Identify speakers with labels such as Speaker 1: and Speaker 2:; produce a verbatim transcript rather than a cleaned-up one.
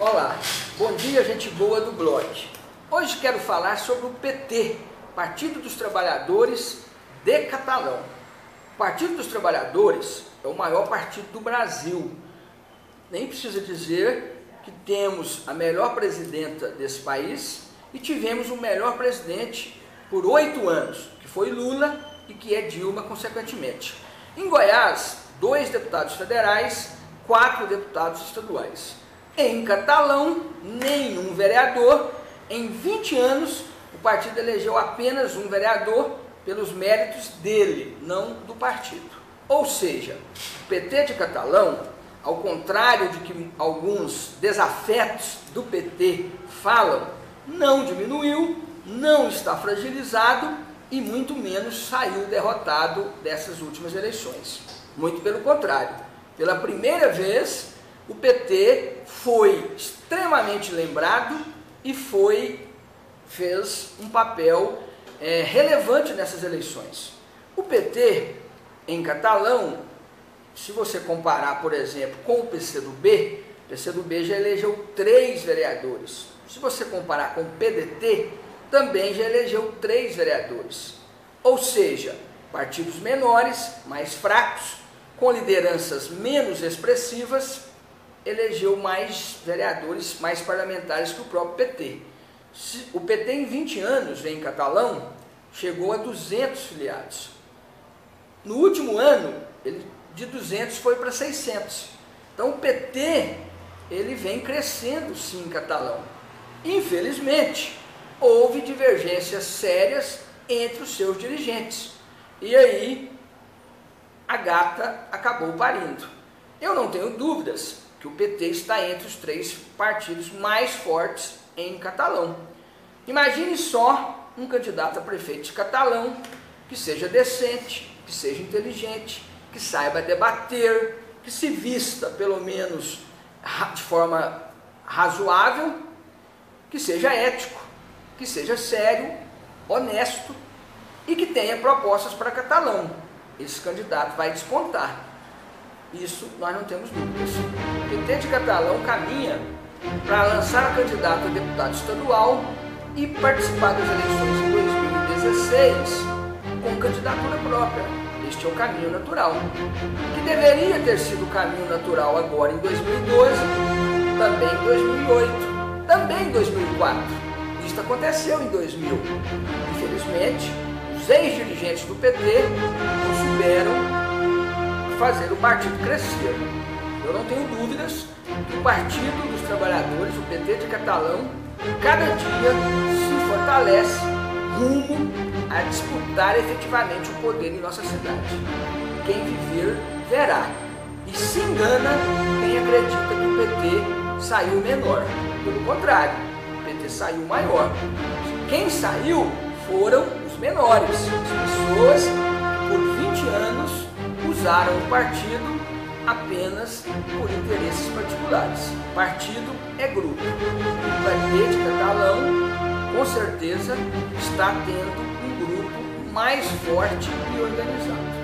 Speaker 1: Olá, bom dia, gente boa do blog. Hoje quero falar sobre o P T, Partido dos Trabalhadores de Catalão. O Partido dos Trabalhadores é o maior partido do Brasil. Nem precisa dizer que temos a melhor presidenta desse país e tivemos o melhor presidente por oito anos, que foi Lula e que é Dilma, consequentemente. Em Goiás, dois deputados federais, quatro deputados estaduais. Em Catalão, nenhum vereador. Em vinte anos, o partido elegeu apenas um vereador pelos méritos dele, não do partido. Ou seja, o P T de Catalão, ao contrário de que alguns desafetos do P T falam, não diminuiu, não está fragilizado e muito menos saiu derrotado dessas últimas eleições. Muito pelo contrário, pela primeira vez, o P T foi extremamente lembrado e foi, fez um papel é, relevante nessas eleições. O P T, em Catalão, se você comparar, por exemplo, com o P C do B, o P C do B já elegeu três vereadores. Se você comparar com o P D T, também já elegeu três vereadores. Ou seja, partidos menores, mais fracos, com lideranças menos expressivas, elegeu mais vereadores, mais parlamentares que o próprio P T. O P T, em vinte anos, em Catalão, chegou a duzentos filiados. No último ano, ele, de duzentos foi para seiscentos. Então, o P T ele vem crescendo, sim, em Catalão. Infelizmente, houve divergências sérias entre os seus dirigentes. E aí, a gata acabou parindo. Eu não tenho dúvidas que o P T está entre os três partidos mais fortes em Catalão. Imagine só um candidato a prefeito de Catalão que seja decente, que seja inteligente, que saiba debater, que se vista pelo menos de forma razoável, que seja ético, que seja sério, honesto e que tenha propostas para Catalão. Esse candidato vai despontar. Isso nós não temos dúvidas. O P T de Catalão caminha para lançar candidato a deputado estadual e participar das eleições em dois mil e dezesseis com candidatura própria. Este é o caminho natural. Que deveria ter sido o caminho natural agora em dois mil e doze, também em dois mil e oito, também em dois mil e quatro. Isso aconteceu em dois mil. Infelizmente, os ex-dirigentes do P T não souberam fazer o partido crescer. Eu não tenho dúvidas que o Partido dos Trabalhadores, o P T de Catalão, cada dia se fortalece rumo a disputar efetivamente o poder em nossa cidade. Quem viver, verá. E se engana quem acredita que o P T saiu menor. Pelo contrário, o P T saiu maior. Quem saiu foram os menores, as pessoas que por vinte anos usaram o partido apenas por interesses particulares. Partido é grupo. O P T de Catalão, com certeza, está tendo um grupo mais forte e organizado.